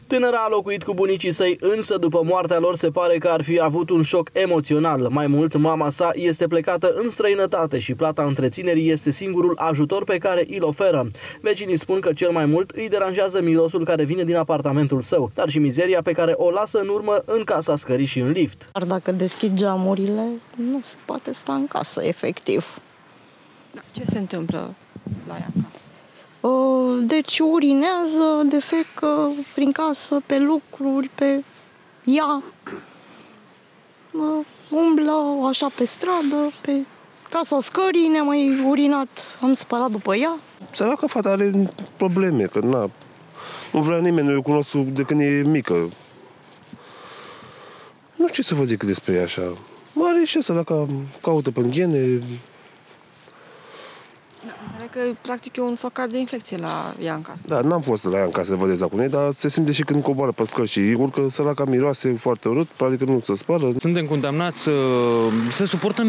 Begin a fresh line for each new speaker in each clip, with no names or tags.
Tânăra a locuit cu bunicii săi, însă după moartea lor se pare că ar fi avut un șoc emoțional. Mai mult, mama sa este plecată în străinătate și plata întreținerii este singurul ajutor pe care îl oferă. Vecinii spun că cel mai mult îi deranjează mirosul care vine din apartamentul său, dar și mizeria pe care o lasă în urmă în casa scării și în lift.
Dar dacă deschid geamurile, nu se poate sta în casă, efectiv.
Ce se întâmplă la ea în casă?
Deci urinează, defecă prin casă, pe lucruri, pe ea. Umblă așa pe stradă, pe casa scării, ne-a mai urinat, am spălat după ea.
Săraca fata are probleme, că nu vrea nimeni, nu o cunosc de când e mică. Nu știu ce să vă zic despre ea așa. Are și săraca, caută pe gene.
Înțeleg că practic e un focar de infecție la ea în casă.
Da, n-am fost la ea în casă să văd exact cum e, dar se simte și când coboară pe scări și urcă, săraca miroase foarte urât, probabil că nu se spală.
Suntem condamnați să suportăm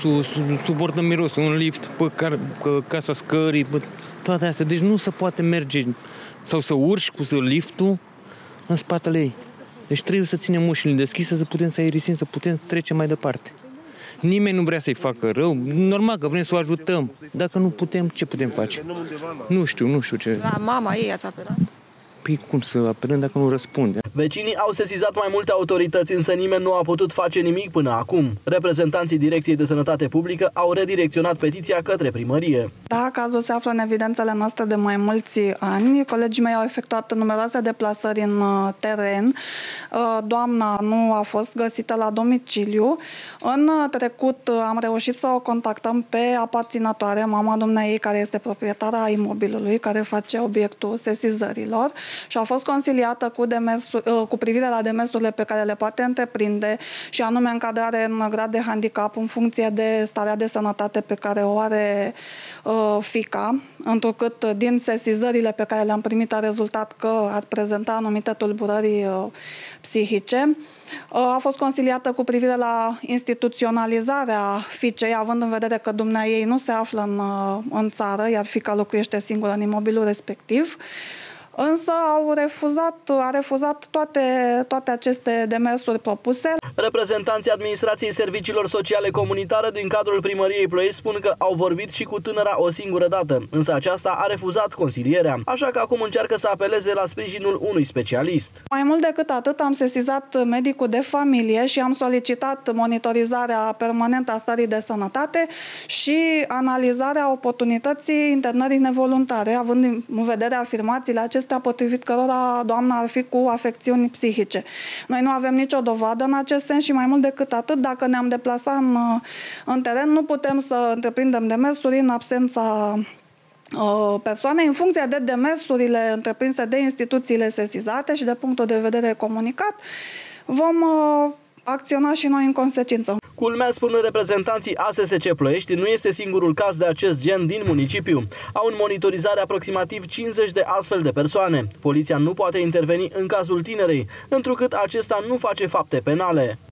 mirosul în lift, pe casa scării, pe toate astea. Deci nu se poate merge sau să urci cu liftul în spatele ei. Deci trebuie să ținem ușile deschise, să putem să aerisim, să putem trece mai departe. Nimeni nu vrea să-i facă rău, normal că vrem să o ajutăm. Dacă nu putem, ce putem face? Nu știu ce.
La mama ei ați apelat?
Păi cum să apelăm dacă nu răspunde?
Vecinii au sesizat mai multe autorități, însă nimeni nu a putut face nimic până acum. Reprezentanții Direcției de Sănătate Publică au redirecționat petiția către primărie.
Da, cazul se află în evidențele noastre de mai mulți ani. Colegii mei au efectuat numeroase deplasări în teren. Doamna nu a fost găsită la domiciliu. În trecut am reușit să o contactăm pe aparținătoare, mama dumneaei, care este proprietara imobilului, care face obiectul sesizărilor, și a fost consiliată cu privire la demersurile pe care le poate întreprinde, și anume încadrare în grad de handicap în funcție de starea de sănătate pe care o are fiica, întrucât din sesizările pe care le-am primit a rezultat că ar prezenta anumite tulburări psihice. A fost consiliată cu privire la instituționalizarea fiicei, având în vedere că dumneaei nu se află în țară, iar fiica locuiește singură în imobilul respectiv. Însă a refuzat toate aceste demersuri propuse.
Reprezentanții Administrației Serviciilor Sociale Comunitare din cadrul Primăriei Ploiești spun că au vorbit și cu tânăra o singură dată, însă aceasta a refuzat consilierea, așa că acum încearcă să apeleze la sprijinul unui specialist.
Mai mult decât atât, am sesizat medicul de familie și am solicitat monitorizarea permanentă a stării de sănătate și analizarea oportunității internării nevoluntare, având în vedere afirmațiile acestea potrivit cărora doamna ar fi cu afecțiuni psihice. Noi nu avem nicio dovadă în acest sens și mai mult decât atât, dacă ne-am deplasat în teren, nu putem să întreprindem demersuri în absența persoanei, în funcție de demersurile întreprinse de instituțiile sesizate și de punctul de vedere comunicat, vom acționa și noi în consecință.
Culmea, spun reprezentanții ASSC Ploiești, nu este singurul caz de acest gen din municipiu. Au în monitorizare aproximativ 50 de astfel de persoane. Poliția nu poate interveni în cazul tinerei, întrucât acesta nu face fapte penale.